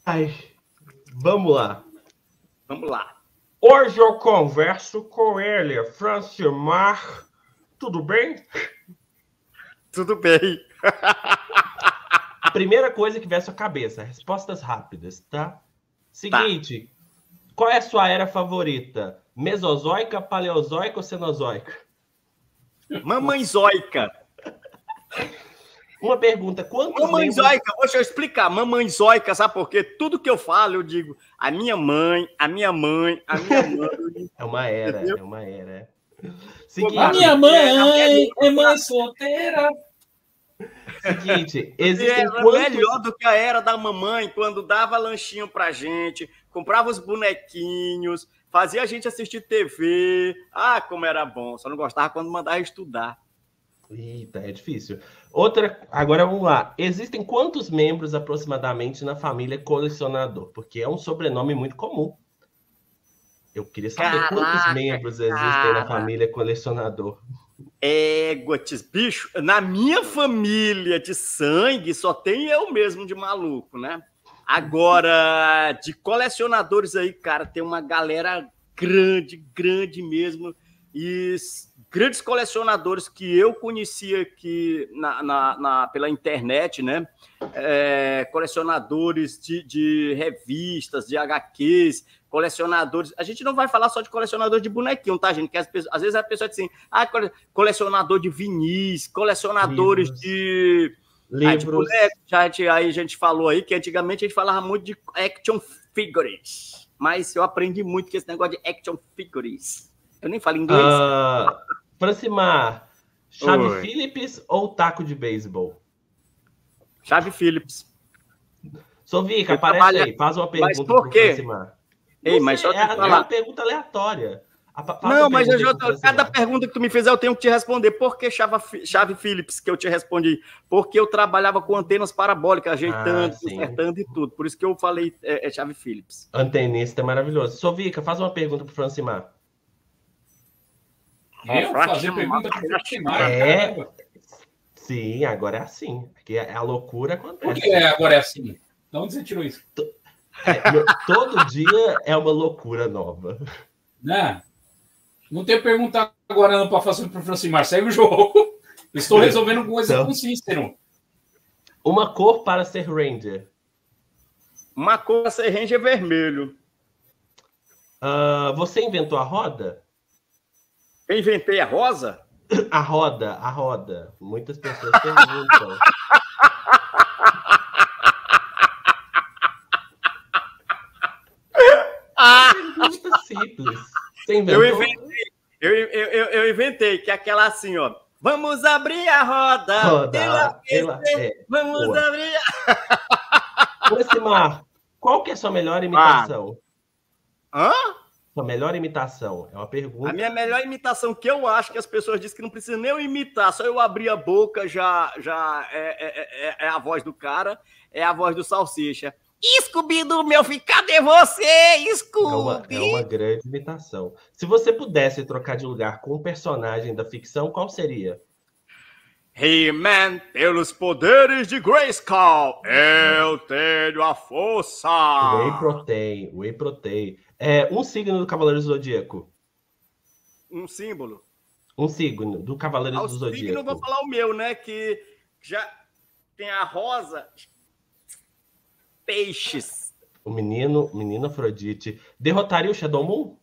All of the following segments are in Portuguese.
Ai, vamos lá. Vamos lá. Hoje eu converso com ele, Francimar. Tudo bem? Tudo bem. A primeira coisa que vem à sua cabeça, respostas rápidas, tá? Seguinte, qual é a sua era favorita? Mesozoica, paleozoica ou cenozoica? Mamãezoica. Uma pergunta, quantos membros... Mamãezoica, deixa eu explicar. Mamãezoica, sabe por quê? Tudo que eu falo, eu digo a minha mãe, a minha mãe, a minha mãe. É uma era, Entendeu? é uma era. Seguinte, a minha mãe é mãe solteira. Seguinte, existem era melhor do que a era da mamãe, quando dava lanchinho pra gente, comprava os bonequinhos, fazia a gente assistir TV. Ah, como era bom. Só não gostava quando mandava estudar. Eita, é difícil. Outra, agora vamos lá. Existem quantos membros aproximadamente na família colecionador? Porque é um sobrenome muito comum. Eu queria saber quantos membros existem na família colecionador. Bicho, na minha família de sangue só tem eu mesmo de maluco, né? Agora, de colecionadores aí, cara, tem uma galera grande mesmo. E grandes colecionadores que eu conhecia aqui pela internet, né? Colecionadores de revistas, de HQs, colecionadores. A gente não vai falar só de colecionador de bonequinho, tá, gente? Que às vezes a pessoa diz assim, colecionador de vinis, colecionadores de livros. Aí a gente falou aí que antigamente a gente falava muito de action figures, mas eu aprendi muito que esse negócio de action figures. Eu nem falo inglês. Francimar, chave Phillips ou taco de beisebol? Chave Phillips. Sovica, aparece aí, faz uma pergunta. Mas por quê? Francimar. Ei, mas só é uma pergunta aleatória. Não, mas cada pergunta que tu me fizer eu tenho que te responder. Por que chave Phillips que eu te respondi? Porque eu trabalhava com antenas parabólicas, ajeitando, consertando e tudo. Por isso que eu falei chave Phillips. Antenista é maravilhoso. Sovica, faz uma pergunta pro Francimar. Eu fazer pergunta pro Francimar? Sim, agora é assim. Aqui a loucura acontece. Por que agora é assim? De onde você tirou isso? Todo dia é uma loucura nova. Não tenho pergunta agora não para fazer para o Francimar. Segue o jogo. Estou resolvendo coisa com Cícero. Uma cor para ser Ranger. Uma cor para ser Ranger vermelho. Você inventou a roda? Eu inventei a rosa? A roda. Muitas pessoas perguntam. Pergunta simples. Você inventou? Eu inventei, que é aquela assim, ó. Vamos abrir a roda. Vamos abrir a... Francimar, qual que é a sua melhor imitação? Hã? Sua melhor imitação? É uma pergunta. A minha melhor imitação, que eu acho que as pessoas dizem que não precisa nem eu imitar, só eu abrir a boca já é a voz do cara, é a voz do Salsicha. Scooby-Doo, meu filho, cadê você, Scooby? É uma grande imitação. Se você pudesse trocar de lugar com um personagem da ficção, qual seria? He-Man, pelos poderes de Grayskull, eu tenho a força. Whey Protein. Um signo do Cavaleiro do Zodíaco. Um símbolo. Um signo do Cavaleiro do Zodíaco. Signo, eu vou falar o meu, né? Que já tem a rosa. Peixes. O menino Afrodite. Derrotaria o Shadow Moon?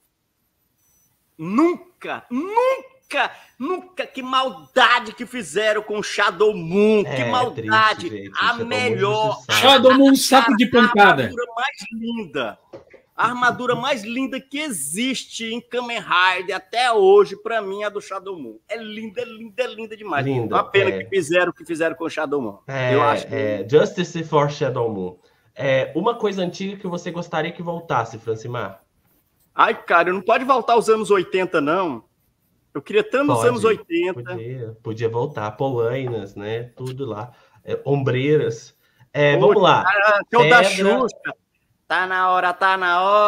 Nunca. Que maldade que fizeram com o Shadow Moon. Que maldade. Triste, gente. A melhor. Shadow Moon, saco de pancada. A armadura mais linda que existe em Kamen Rider até hoje, pra mim, é a do Shadow Moon. É linda demais. Linda, uma pena que fizeram com o Shadow Moon. Eu acho que... Justice for Shadow Moon. Uma coisa antiga que você gostaria que voltasse, Francimar? Ai, cara, não pode voltar aos anos 80, não. Eu queria tanto nos anos 80. Podia voltar. Polainas, né? Tudo lá. Ombreiras. Vamos lá. Que é o da Xuxa. Tá na hora. Tá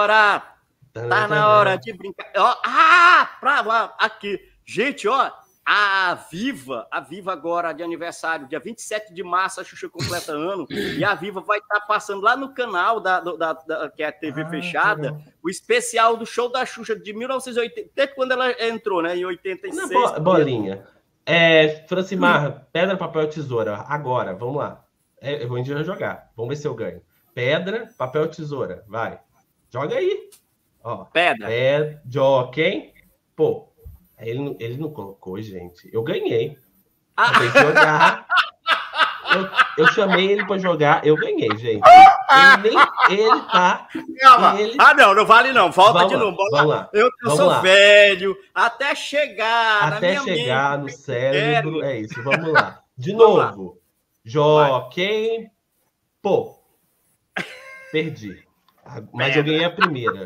na hora de brincar. Aqui. Gente, ó. A Viva agora de aniversário, dia 27 de março, a Xuxa completa ano, e a Viva vai estar passando lá no canal que é a TV fechada, o especial do show da Xuxa de 1980, até quando ela entrou, né, em 86. Bolinha. Francimar, pedra, papel, tesoura. Agora, vamos lá. Eu vou jogar. Vamos ver se eu ganho. Pedra, papel, tesoura. Vai. Joga aí. Ó, pedra. Quem? Pô, ele não colocou, gente. Eu ganhei. Jogar. Eu chamei ele para jogar. Eu ganhei, gente. Ele tá. Calma. Não vale não. Volta de novo. Vamos lá. Eu sou velho. Até chegar. Até chegar no cérebro. É isso. Vamos lá. De novo. Quem? Pô. Perdi. Mas eu ganhei a primeira.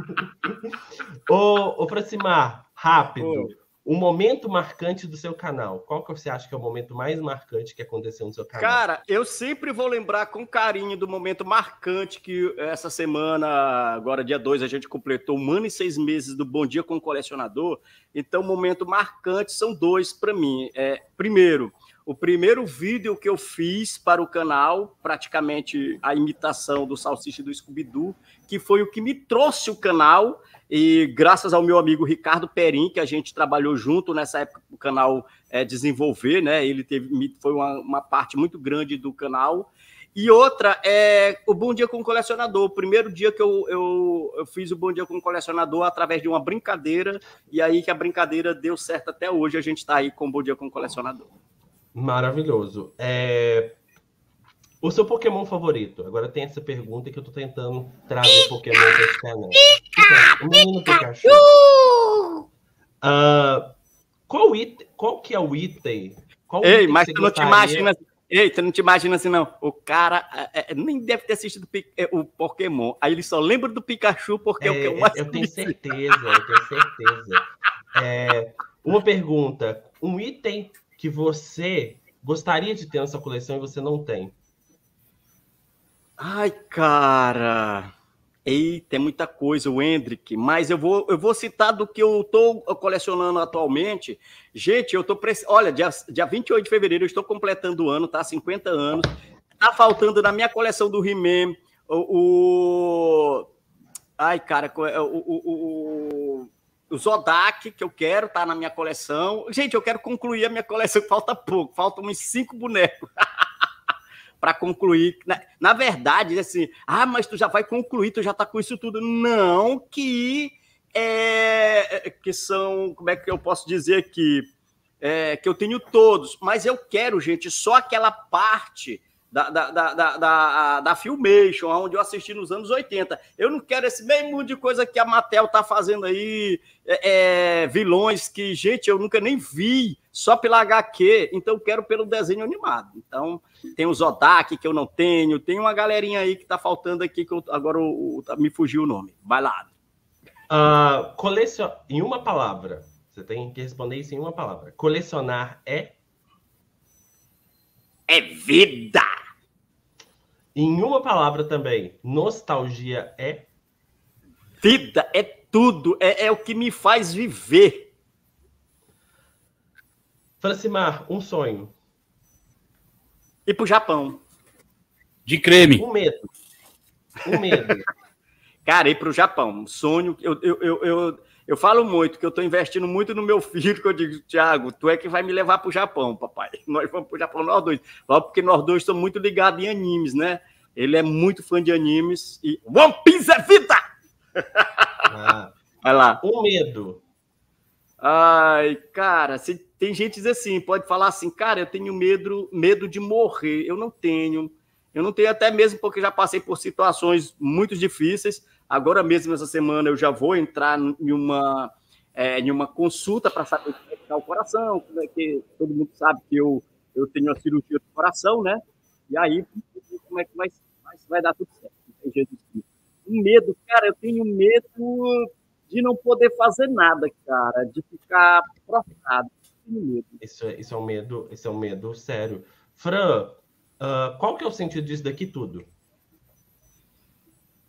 Ô, Francimar, rápido. O momento marcante do seu canal. Qual que você acha que é o momento mais marcante que aconteceu no seu canal? Cara, eu sempre vou lembrar com carinho do momento marcante que essa semana, agora dia 2, a gente completou 1 ano e 6 meses do Bom Dia com o Colecionador. Então, o momento marcante são 2 para mim. Primeiro, o primeiro vídeo que eu fiz para o canal, praticamente a imitação do Salsicha e do Scooby-Doo, que foi o que me trouxe o canal, e graças ao meu amigo Ricardo Perim, que a gente trabalhou junto nessa época o canal desenvolver, né? Ele foi uma parte muito grande do canal. E outra é o Bom Dia com o Colecionador. O primeiro dia que eu fiz o Bom Dia com o Colecionador através de uma brincadeira, e aí que a brincadeira deu certo até hoje, a gente está aí com o Bom Dia com o Colecionador. Maravilhoso. O seu Pokémon favorito? Agora tem essa pergunta que eu tô tentando trazer Pokémon para esse canal. O menino Pikachu. Qual que é o item? Ei, mas tu não te imagina... Ei, tu não te imagina assim, não. O cara nem deve ter assistido o Pokémon. Aí ele só lembra do Pikachu porque é o que eu mais... Eu tenho certeza. Uma pergunta. Um item que você gostaria de ter na sua coleção e você não tem? Ai, cara... Eita, é muita coisa, o Hendrick, mas eu vou citar do que eu estou colecionando atualmente. Gente, olha, dia 28 de fevereiro eu estou completando o ano, tá? 50 anos. Tá faltando na minha coleção do He-Man Ai, cara, o Zodak, que eu quero, tá na minha coleção. Gente, eu quero concluir a minha coleção, falta pouco, faltam uns 5 bonecos. Para concluir. Na verdade, assim, mas tu já vai concluir, tu já tá com isso tudo. Não, que são, como é que eu posso dizer aqui? Que eu tenho todos, mas eu quero, gente, só aquela parte da Filmation, onde eu assisti nos anos 80. Eu não quero esse meio mundo de coisa que a Mattel tá fazendo aí, vilões que, gente, eu nunca nem vi, só pela HQ, então eu quero pelo desenho animado. Então, tem o Zodak, que eu não tenho, tem uma galerinha aí que tá faltando aqui, que agora me fugiu o nome. Vai lá. Em uma palavra, você tem que responder isso em uma palavra. Colecionar é vida! Em uma palavra também, nostalgia é? Vida, é tudo, é o que me faz viver. Francimar, um sonho. Ir pro Japão. De creme. Um medo. Cara, ir pro Japão. Um sonho. Eu falo muito, que eu tô investindo muito no meu filho, que eu digo, Thiago, tu é que vai me levar pro Japão, papai. Nós vamos pro Japão, nós dois. Logo porque nós dois estamos muito ligados em animes, né? Ele é muito fã de animes e One Piece é vida! Vai lá. Um medo. Ai, cara, tem gente que diz assim, pode falar assim, cara, eu tenho medo de morrer. Eu não tenho até mesmo porque já passei por situações muito difíceis. Agora mesmo, essa semana, eu já vou entrar em uma consulta para saber como é que está o coração, como é que todo mundo sabe que eu tenho uma cirurgia do coração, né? E aí, como é que vai dar tudo certo? Jesus Cristo. Um medo, cara, eu tenho medo de não poder fazer nada, cara, de ficar prostrado. Isso é um medo sério. Fran, qual que é o sentido disso daqui tudo?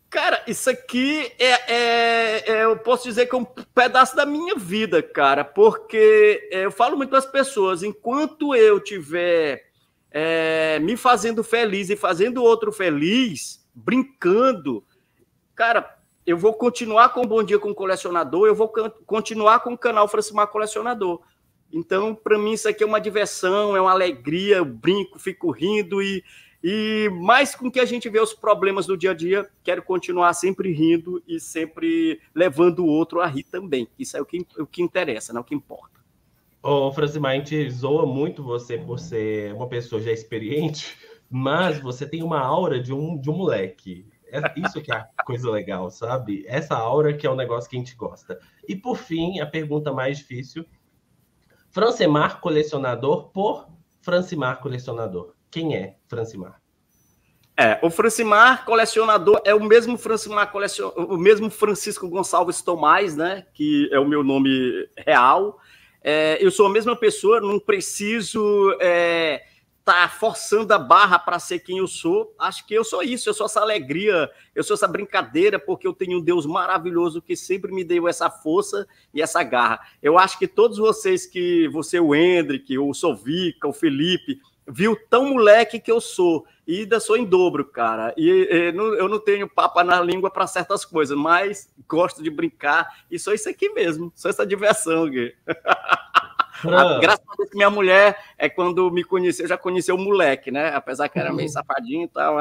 Cara, isso aqui eu posso dizer que é um pedaço da minha vida, cara, porque eu falo muito para as pessoas, enquanto eu tiver me fazendo feliz e fazendo outro feliz, brincando, cara, eu vou continuar com o Bom Dia com o Colecionador, eu vou continuar com o canal Francimar Colecionador. Então, para mim, isso aqui é uma diversão, é uma alegria, eu brinco, fico rindo e mais com que a gente vê os problemas do dia a dia, quero continuar sempre rindo e sempre levando o outro a rir também. Isso é o que interessa, não é o que importa. Ô, Francimar, a gente zoa muito você por ser uma pessoa já experiente, mas você tem uma aura de um moleque. Isso que é a coisa legal, sabe? Essa aura que é um negócio que a gente gosta. E, por fim, a pergunta mais difícil. Francimar Colecionador por Francimar Colecionador. Quem é Francimar? O Francimar Colecionador é o mesmo Francimar o mesmo Francisco Gonçalves Tomás, né? Que é o meu nome real. Eu sou a mesma pessoa, não preciso estar forçando a barra para ser quem eu sou. Acho que eu sou isso, eu sou essa alegria, eu sou essa brincadeira, porque eu tenho um Deus maravilhoso que sempre me deu essa força e essa garra. Eu acho que todos vocês, o Hendrick, o Sovica, o Felipe, viu tão moleque que eu sou, e ainda sou em dobro, cara. Eu não tenho papa na língua para certas coisas, mas gosto de brincar, e sou isso aqui mesmo, sou essa diversão, Gui. Graças a Deus que minha mulher, quando me conheceu, já conheceu o moleque, né? Apesar que era meio safadinho e tal.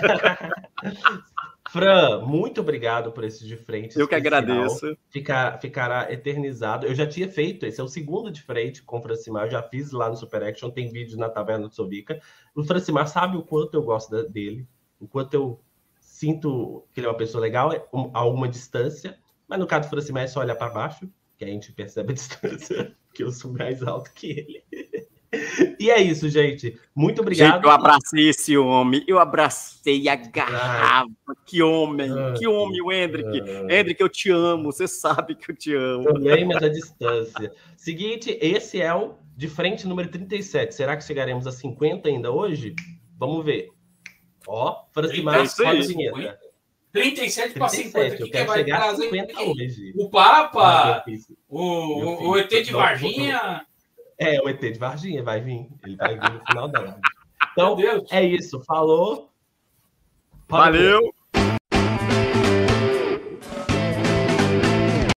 Fran, muito obrigado por esse de frente. Eu que agradeço. Ficará eternizado. Eu já tinha feito, esse é o segundo de frente com o Francimar, eu já fiz lá no Super Action, tem vídeo na Taverna do Sovica. O Francimar sabe o quanto eu gosto dele, o quanto eu sinto que ele é uma pessoa legal a alguma distância, mas no caso do Francimar é só olhar para baixo, que a gente percebe a distância, que eu sou mais alto que ele. E é isso, gente. Muito obrigado. Gente, eu abracei esse homem, eu abracei a garrafa. Que homem, o Hendrick. Hendrick, eu te amo, você sabe que eu te amo. Também, mas a distância. Seguinte, esse é o de frente número 37. Será que chegaremos a 50 ainda hoje? Vamos ver. Ó, Francimar, roda a vinheta. 37 para 50. Eu quero chegar a 50 hoje. O Papa, o ET de Varginha... O ET de Varginha vai vir. Ele vai vir no final da live. Então, é isso. Falou. Valeu.